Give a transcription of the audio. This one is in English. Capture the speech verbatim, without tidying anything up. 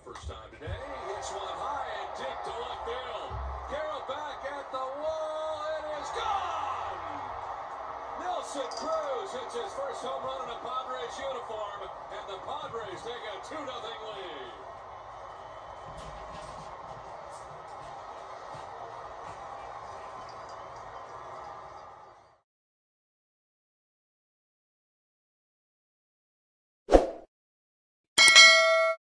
first time today. Hits one high and deep to left field. Carroll back at the wall. It is gone! Nelson Cruz hits his first home run in a Padres uniform, and the Padres take a two nothing lead.